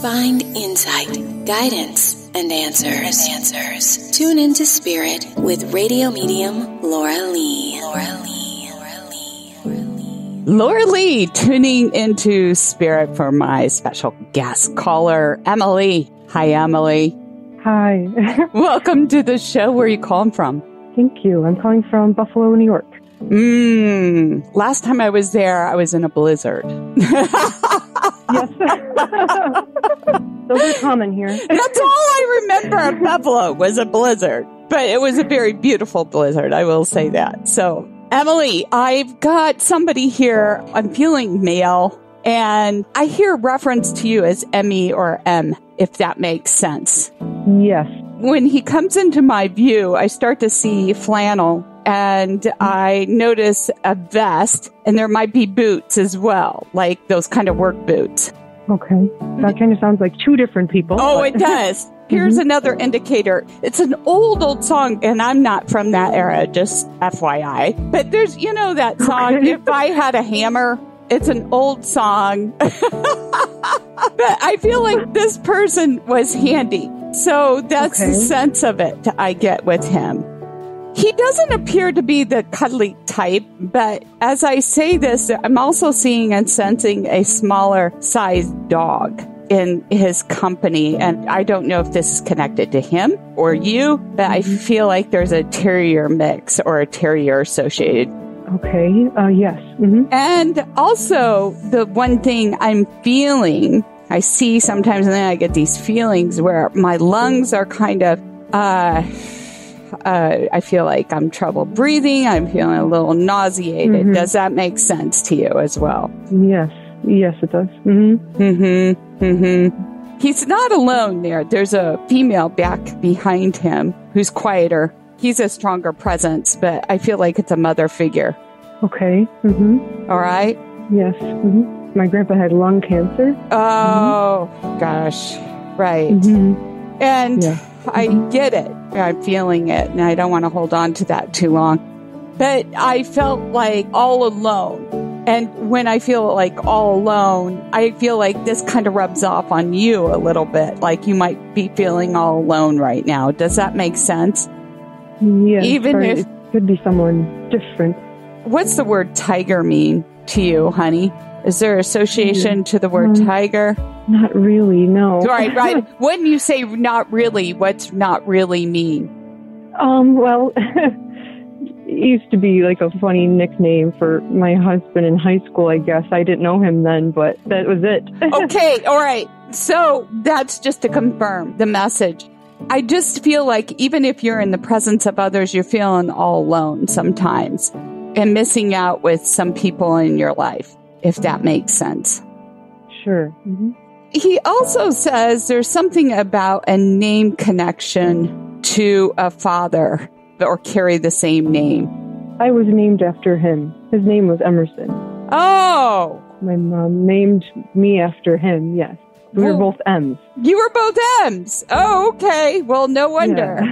Find insight, guidance, and answers. Tune into Spirit with radio medium Laura Lee. Laura Lee, tuning into Spirit for my special guest caller, Emily. Hi, Emily. Hi. Welcome to the show. Where are you calling from? Thank you. I'm calling from Buffalo, New York. Last time I was there, I was in a blizzard. Yes. Those are common here. That's all I remember of Buffalo was a blizzard. But it was a very beautiful blizzard, I will say that. So, Emily, I've got somebody here. I'm feeling male, and I hear reference to you as Emmy or M, if that makes sense. Yes. When he comes into my view, I start to see flannel, and I notice a vest, and there might be boots as well, like those kind of work boots. Okay. That kind of sounds like two different people. Oh, it does. Here's another indicator. It's an old song, and I'm not from that era, just FYI. But there's, that song, Okay. If I Had a Hammer. It's an old song. But I feel like this person was handy. So that's the sense of it I get with him. He doesn't appear to be the cuddly type, but as I say this, I'm also seeing and sensing a smaller sized dog in his company. And I don't know if this is connected to him or you, but I feel like there's a terrier mix or a terrier associated. Okay. Yes. Mm-hmm. And also, the one thing I'm feeling, I see sometimes, and then I get these feelings where my lungs are kind of, I feel like I'm trouble breathing. I'm feeling a little nauseated. Mm-hmm. Does that make sense to you as well? Yes. Yes, it does. Mm-hmm. He's not alone there. There's a female back behind him who's quieter. He's a stronger presence, but I feel like it's a mother figure. Okay. Mm-hmm. All right? Yes. Mm-hmm. My grandpa had lung cancer. Oh, gosh. Right. Mm-hmm. And I get it. I'm feeling it, and I don't want to hold on to that too long. But I felt like all alone. And when I feel like all alone, I feel like this kind of rubs off on you a little bit, like you might be feeling all alone right now. Does that make sense? Yes. Even if it could be someone different. What's the word tiger mean to you, honey? Is there association to the word tiger? Not really, no. Right. When you say not really, what's not really mean? Well, it used to be like a funny nickname for my husband in high school, I guess. I didn't know him then, but that was it. Okay, all right. So that's just to confirm the message. I just feel like even if you're in the presence of others, you're feeling all alone sometimes and missing out with some people in your life, if that makes sense. Sure. Mm-hmm. He also says there's something about a name connection to a father or carry the same name. I was named after him. His name was Emerson. Oh! My mom named me after him, yes. We were both M's. You were both M's. Oh, okay. Well, no wonder.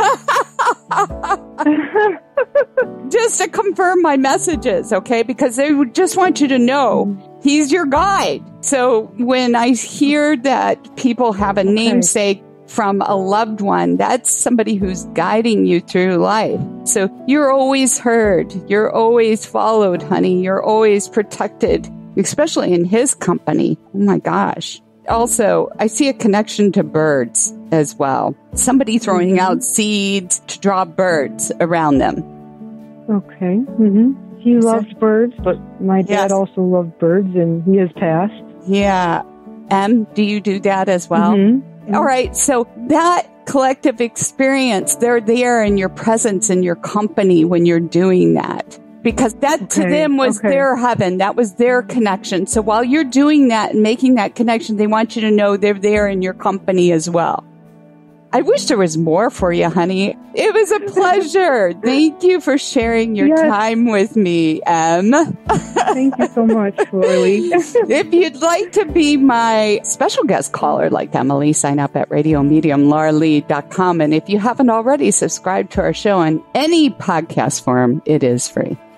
Yeah. Just to confirm my messages, okay? Because they would just want you to know he's your guide. So when I hear that people have a namesake from a loved one, that's somebody who's guiding you through life. So you're always heard. You're always followed, honey. You're always protected, especially in his company. Oh, my gosh. Also, I see a connection to birds as well. Somebody throwing out seeds to draw birds around them. Okay. Mm-hmm. He loved birds, but my dad also loved birds, and he has passed. Yeah. Do you do that as well? Mm-hmm. All right. So that collective experience, they're there in your presence, in your company when you're doing that. Because that to them was their heaven. That was their connection. So while you're doing that and making that connection, they want you to know they're there in your company as well. I wish there was more for you, honey. It was a pleasure. Thank you for sharing your time with me, Em. Thank you so much, Lily. If you'd like to be my special guest caller like Emily, sign up at radiomediumlauralee.com. And if you haven't already, subscribe to our show on any podcast form. It is free.